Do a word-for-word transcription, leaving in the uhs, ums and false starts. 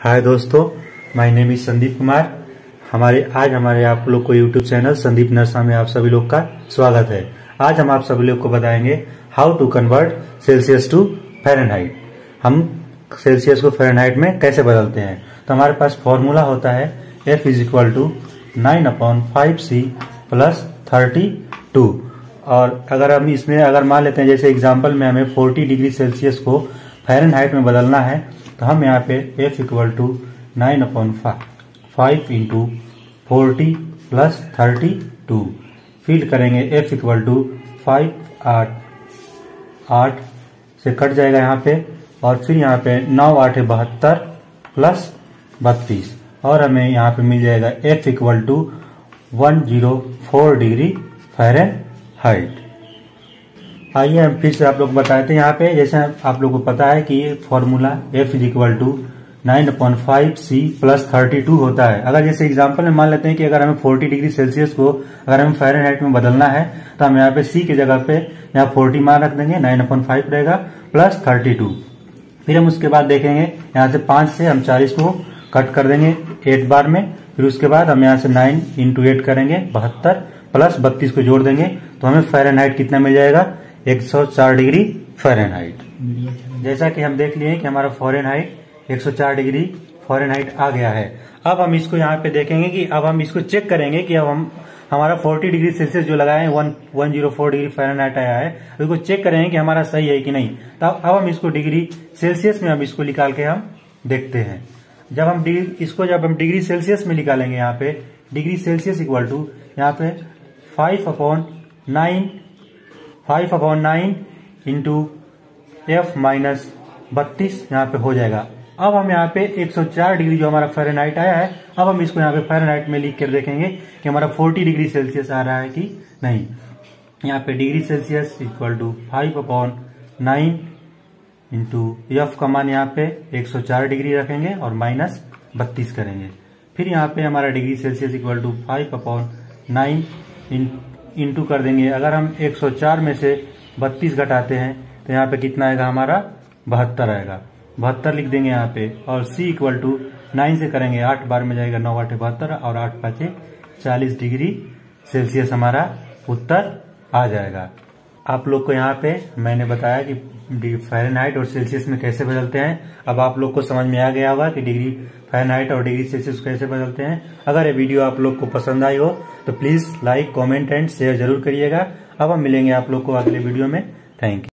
हाय दोस्तों, my name is Sandeep Kumar. हमारे आज हमारे आप लोग को यूट्यूब चैनल संदीप नरसा में आप सभी लोग का स्वागत है। आज हम आप सभी लोग को बताएंगे how to convert Celsius to Fahrenheit. हम सेल्सियस को फ़ारेनहाइट में कैसे बदलते हैं। तो हमारे पास फॉर्मूला होता है F is equal to nine upon five C plus thirty two. और अगर हम इसमें अगर मान लेते हैं जैसे एग्जाम्पल में हमें फोर्टी डिग्री सेल्सियस को फ़ारेनहाइट में बदलना है, तो हम यहाँ पे f equal to nine upon five into forty plus thirty two fill करेंगे। f इक्वल टू फाइव आठ आठ से कट जाएगा यहाँ पे, और फिर यहाँ पे नौ आठ बहत्तर प्लस बत्तीस, और हमें यहाँ पे मिल जाएगा f equal to one zero four degree Fahrenheit. आइए हम फिर से आप लोग बताए थे यहाँ पे, जैसे आप लोग को पता है कि ये formula f is equal to nine upon five C plus thirty two होता है। अगर जैसे एग्जांपल में मान लेते हैं कि अगर हमें फोर्टी डिग्री सेल्सियस को अगर हमें फ़ारेनहाइट में बदलना है, तो हम यहाँ पे c की जगह पे यहाँ फोर्टी मान रख देंगे, नाइन अपॉन फाइव रहेगा प्लस थर्टी टू। फिर हम उसके बाद देखेंगे यहाँ से पांच से हम चालीस को कट कर देंगे एट बार में। फिर उसके बाद हम यहाँ से नाइन इंटू एट करेंगे बहत्तर प्लस बत्तीस को जोड़ देंगे, तो हमें फ़ारेनहाइट कितना मिल जाएगा, एक सौ चार डिग्री फ़ारेनहाइट। जैसा कि हम देख लिए कि हमारा फ़ारेनहाइट एक सौ चार डिग्री फ़ारेनहाइट आ गया है। अब हम इसको यहाँ पे देखेंगे कि अब हम इसको चेक करेंगे कि अब हम हमारा फोर्टी डिग्री सेल्सियस जो लगाए हैं one one zero four degree Fahrenheit आया है, तो इसको चेक करेंगे कि हमारा सही है कि नहीं। तो अब हम इसको डिग्री सेल्सियस में हम इसको निकाल के हम देखते हैं। जब हम डिग्री इसको जब हम डिग्री सेल्सियस में निकालेंगे, यहाँ पे डिग्री सेल्सियस इक्वल टू यहाँ पे five upon nine five upon nine into f minus बत्तीस यहाँ पे हो जाएगा। अब हम यहाँ पे एक सौ चार डिग्री जो हमारा फ़ारेनहाइट आया है, अब हम इसको यहाँ पे फ़ारेनहाइट में लिख कर देखेंगे कि हमारा फोर्टी डिग्री सेल्सियस आ रहा है कि नहीं। यहाँ पे degree Celsius equal to five upon nine into f का मान यहाँ पे एक सौ चार डिग्री रखेंगे और माइनस बत्तीस करेंगे। फिर यहाँ पे हमारा degree Celsius equal to five upon nine into कर देंगे। अगर हम एक सौ चार में से बत्तीस घटाते हैं तो यहाँ पे कितना आएगा, हमारा बहत्तर आएगा। बहत्तर लिख देंगे यहाँ पे, और c इक्वल टू नाइन से करेंगे आठ बार में जाएगा, नौ आठ बहत्तर और आठ पाँचे चालीस डिग्री सेल्सियस हमारा उत्तर आ जाएगा। आप लोग को यहाँ पे मैंने बताया कि फ़ारेनहाइट और सेल्सियस में कैसे बदलते हैं। अब आप लोग को समझ में आ गया होगा कि डिग्री फ़ारेनहाइट और डिग्री सेल्सियस कैसे बदलते हैं। अगर ये वीडियो आप लोग को पसंद आई हो तो please like comment and share जरूर करिएगा। अब हम मिलेंगे आप लोग को अगले वीडियो में। Thank you.